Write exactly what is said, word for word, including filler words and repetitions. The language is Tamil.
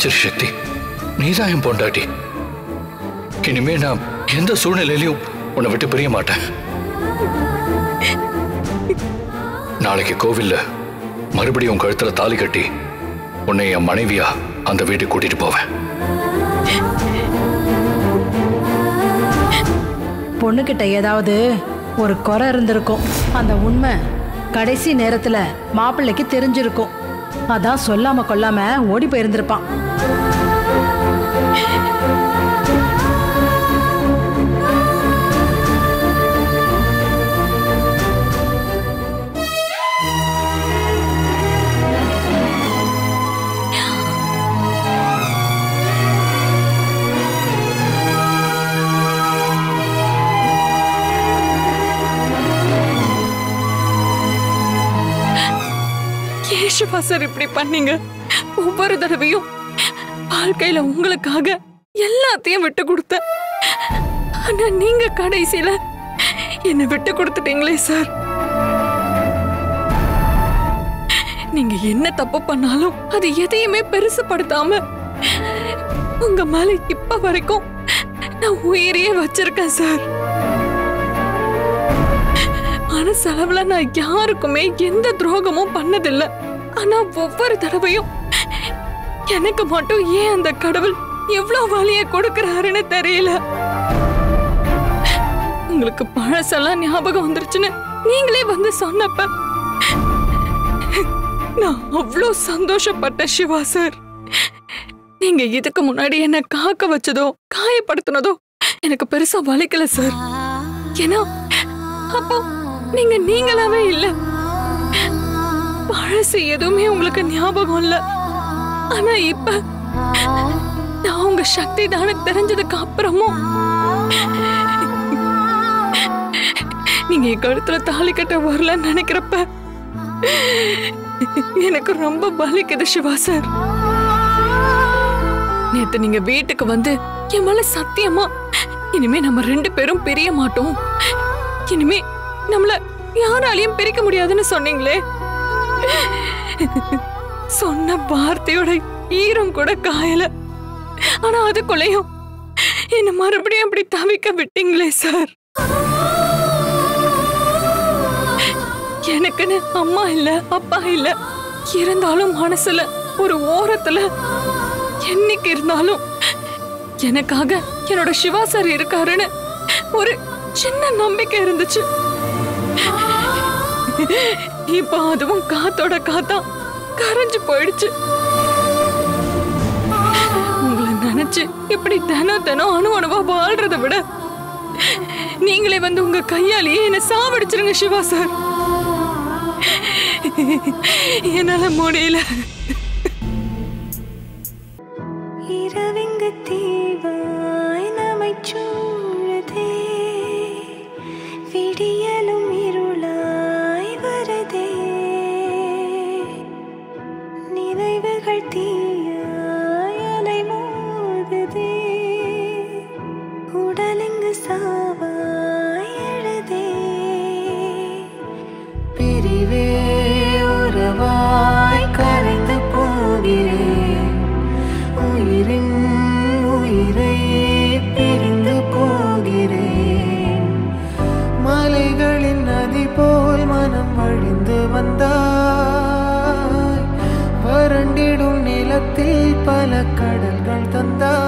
மன்னிச்சிரு சக்தி. நீதான் என் பொண்டாட்டி. இனிமே நான் எந்த சூழ்நிலையிலையும் உன்னை விட்டு பிரிய மாட்டேன். நாளைக்கு கோவில்ல மறுபடியும் கழுத்துல தாலி கட்டி உன்னை என் மனைவியா அந்த வீட்டுக்கு கூட்டிட்டு போவேன். பொண்ணுகிட்ட ஏதாவது ஒரு குறை இருந்திருக்கும். அந்த உண்மை கடைசி நேரத்துல மாப்பிள்ளைக்கு தெரிஞ்சிருக்கும். அதான் சொல்லாம கொள்ளாம ஓடி போயிருந்திருப்பான். சிவா சார் இப்படி பண்ணீங்க? ஒவ்வொரு தடவையும் வாழ்க்கையில உங்களுக்காக எல்லாத்தையும் விட்டு கொடுத்த, ஆனா நீங்க கடைசியில என்ன விட்டு கொடுத்துட்டீங்களே சார். நீங்க என்ன தப்பு பண்ணாலும் அது எதையுமே பெருசுப்படுத்தாம உங்க மேல இப்ப வரைக்கும் நான் உயிரையே வச்சிருக்கேன் சார். மனசளவுல நான் யாருக்குமே எந்த துரோகமும் பண்ணதில்லை. ஆனா ஒவ்வொரு தடவையும் எனக்கு மட்டும் ஏன் அந்த கடவுள் எவ்வளவு வலிய கொடுக்கறாருன்னு தெரியல. உங்களுக்கு பழசெல்லாம் ஞாபகம் வந்துருச்சுன்னு நீங்களே வந்து சொன்னப்ப நான் அவ்வளவு சந்தோஷப்பட்ட சிவா சார். நீங்க இதுக்கு முன்னாடி என்ன காக்க வச்சதோ காயப்படுத்தினதோ எனக்கு பெருசா வலிக்கல சார். ஏன்னா அப்போ நீங்க நீங்களாவே இல்ல. பழசு எதுவுமே உங்களுக்கு ஞாபகம் இல்ல. ஆனா இப்ப நான் உங்க சக்தி தானே தெரிஞ்சதுக்கு அப்புறமும் நீங்க என் கழுத்துல தாலி கட்ட வரலன்னு நினைக்கிறப்ப எனக்கு ரொம்ப வலிக்குது சிவா சார். நேத்து நீங்க வீட்டுக்கு வந்து என் மேல சத்தியமா இனிமே நம்ம ரெண்டு பேரும் பிரிய மாட்டோம், இனிமே நம்மள யாராலையும் பிரிக்க முடியாதுன்னு சொன்னீங்களே. சொன்ன வார்த்தையோட ஈரம் கூட காயல. ஆனா அதுக்குள்ளேயும் என்ன மறுபடியும் அப்படி தவிக்க விட்டீங்களே சார். எனக்குன்னு அம்மா இல்ல, அப்பா இல்ல. இருந்தாலும் மனசுல ஒரு ஓரத்துல என்னைக்கு இருந்தாலும் எனக்காக என்னோட சிவா சார் இருக்காருன்னு ஒரு சின்ன நம்பிக்கை இருந்துச்சு. இப்ப அதுவும் காத்தோட காத்தா கரைஞ்சு போயிடுச்சு. உங்களை நினைச்சு இப்படி தினம் தினம் அணு அணுவா வாழ்றதை விட நீங்களே வந்து உங்க கையாலேயே என்ன சாவடிச்சிருங்க சிவா சார். என்னால முடியல. வறண்டிடும் நிலத்தில் பல கடல்கள் தந்தாய்.